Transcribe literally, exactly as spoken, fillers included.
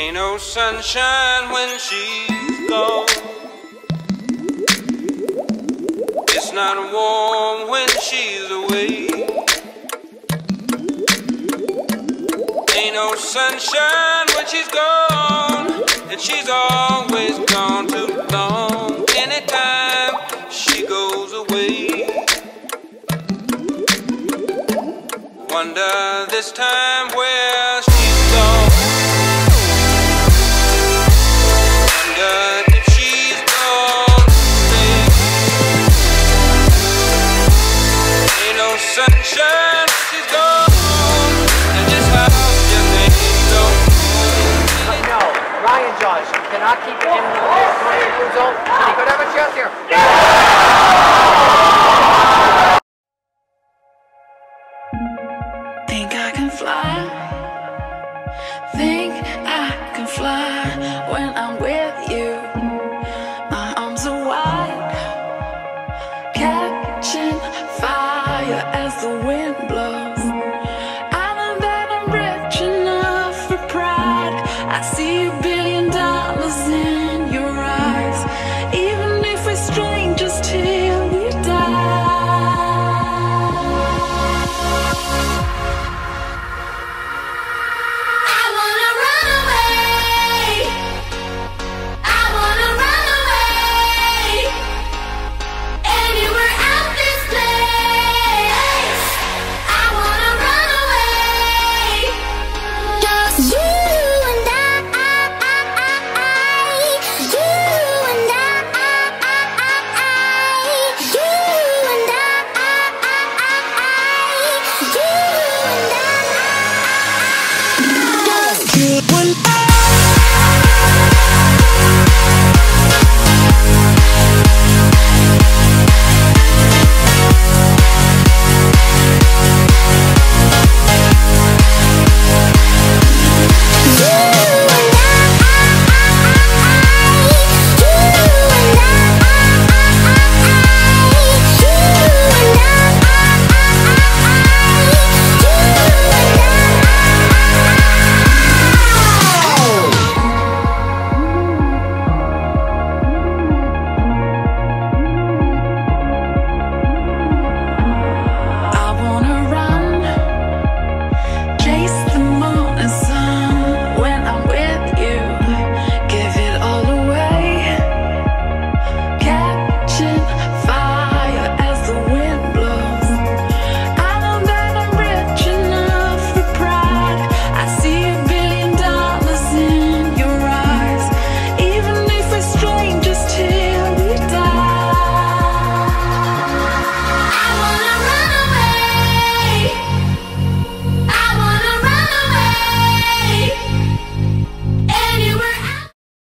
Ain't no sunshine when she's gone. It's not warm when she's away. Ain't no sunshine when she's gone, and she's always gone too long. Anytime she goes away, wonder this time where she's gone. Wonder if she's gone today. Ain't no sunshine when she's gone, and this house just ain't no home. No, Ryan Josh cannot keep it in the twenty years old. He could have a chance here. Think I can fly. Think I can fly when I'm with you. My arms are wide, catching fire as the wind blows. I know that I'm rich enough for pride. I see a billion dollars in your eyes, even if we're strangers till we die. When I